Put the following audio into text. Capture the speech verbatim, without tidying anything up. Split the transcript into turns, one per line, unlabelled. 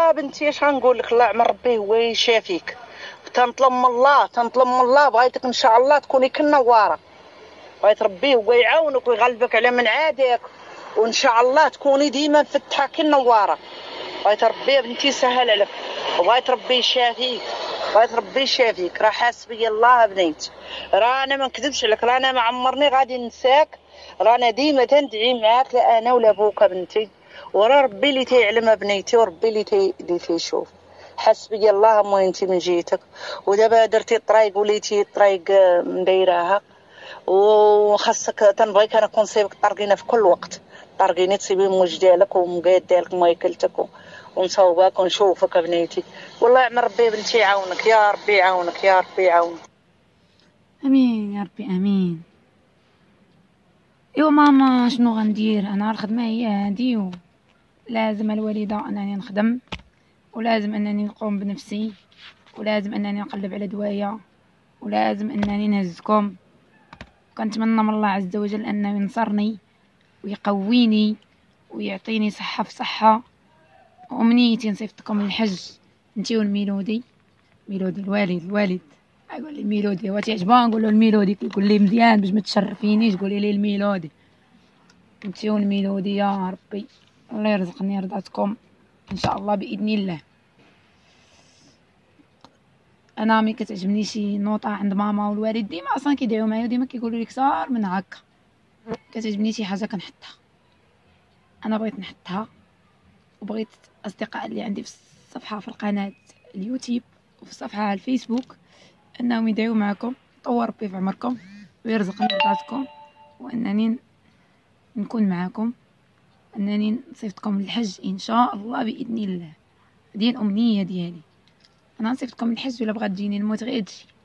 والله بنتي اش غنقول لك، الله يعمر ربي هو يشافيك. تنطلب من الله تنطلب من الله بغيتك ان شاء الله تكوني كنواره، بغيت ربي هو يعاونك ويغلبك على من عادك، وان شاء الله تكوني ديما مفتحه كنواره. بغيت ربي بنتي يسهل عليك، وبغيت ربي يشافيك، بغيت ربي يشافيك. راه حاسبي الله بنيت، راه انا ما نكذبش عليك، راه انا ما عمرني غادي ننساك، راه انا ديما تندعي معاك، لا انا ولا بوك بنتي، وراه ربي اللي تيعلم بنيتي وربي اللي تي اللي تيشوف. حسبي الله المهم انت من جيتك، ودابا درتي الطريق وليتي الطريق مدايراها، وخاصك تنبغيك انا كونسيبك طارقينا في كل وقت، طارقيني تصيبي الموج ديالك ومقاد ديالك مايكلتك ونصوبك ونشوفك بنيتي. والله يعمر ربي بنتي يعاونك، يا ربي يعاونك، يا ربي يعاونك.
امين يا ربي امين. ايوا ماما شنو غندير، انا الخدمه هي هادي، ولازم الوالده انني نخدم، ولازم انني نقوم بنفسي، ولازم انني نقلب على دوايا، ولازم انني نهزكم. كنتمنى من الله عز وجل انه ينصرني ويقويني ويعطيني صحه في صحه. وامنيتي نصيفطكم للحج انتي والميلودي، ميلودي الوالد الوالد اقول لي الميلودي هو تعجبها، نقول له الميلودي، كيقول لي مزيان باش ما تشرفينيش قولي لي الميلودي. انتي والميلودي يا ربي الله يرزقني رضاتكم ان شاء الله باذن الله. انا ملي كتعجبني شي نوطه عند ماما والوالد ديما اصلا كيدعيو معايا وديما كيقولوا لي كثار من هكا، كتعجبني شي حاجه كنحطها. انا بغيت نحطها، وبغيت اصدقاء اللي عندي في الصفحه في القناه اليوتيوب وفي الصفحه على الفيسبوك انهم يدعيو معكم، يطور ربي في عمركم ويرزقني رضاتكم، وانني نكون معكم، انني نصيفطكم للحج ان شاء الله باذن الله. هذه الامنيه ديالي، انا نصيفطكم للحج ولا بغات تجيني نموت غير تجي.